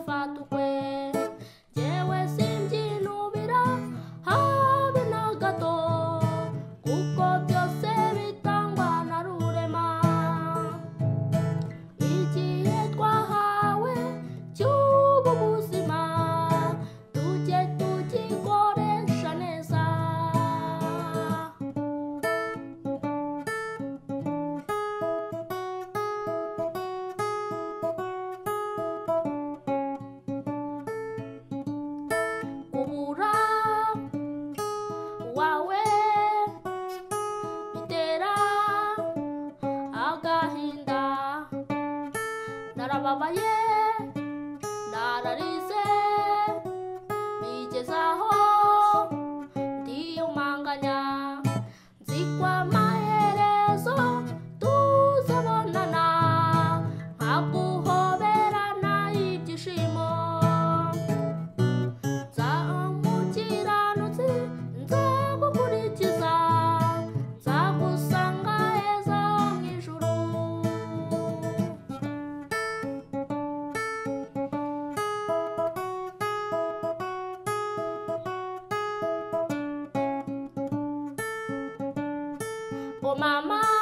mufata ukwe yewe simbyinubira habe na gato kuko byose bitangwa na rurema igihe twahawe cy'ubu buzima tujye tugikoresha neza kubura wawe bitera agahinda narababaye nararize bigezaho ndiyumanganya nzikwa amaherezo tuzabonana nkaguhoberana ibyishimo nzamukiranutsi nzagukurikiza nzagusanga heza mu ijuru oh mama